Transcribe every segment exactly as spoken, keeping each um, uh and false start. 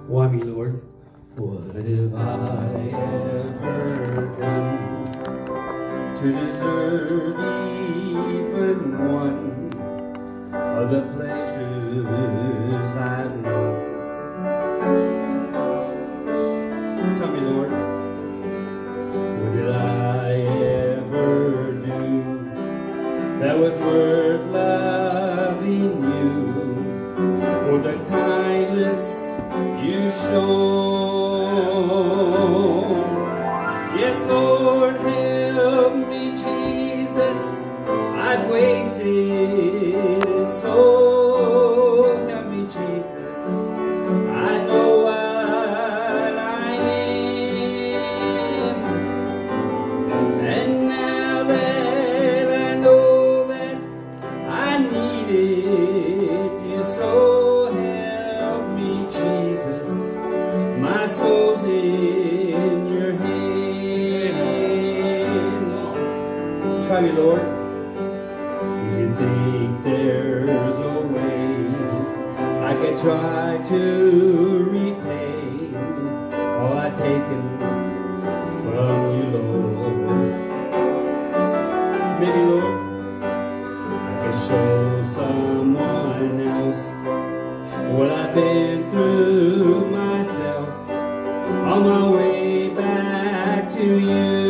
Why me, Lord? What have I ever done to deserve even one of the pleasures I've known? Tell me, Lord, what did I ever do that was worth loving you for the kindness you shown? Yes, Lord, help me, Jesus, I'd wasted it so. Help me, Jesus, I know what I am, and now that I know that I needed you so, help me, Jesus, my soul's in your hand. Try me, Lord. If you think there's a way I could try to repay all I've taken from you, Lord, maybe, Lord, I could show someone else what I've been through myself on my way back to you.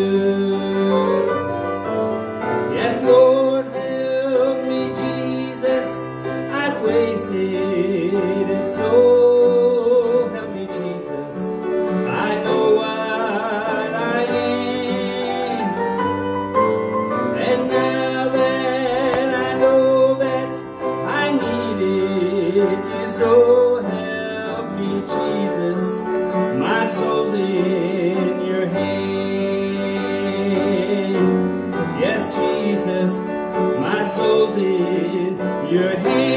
Yes, Lord, help me, Jesus, I'd wasted it so. Help me, Jesus, I know what I am, and now that I know that I needed you so, help me, Jesus, my soul's in your hand. Yes, Jesus, my soul's in your hand.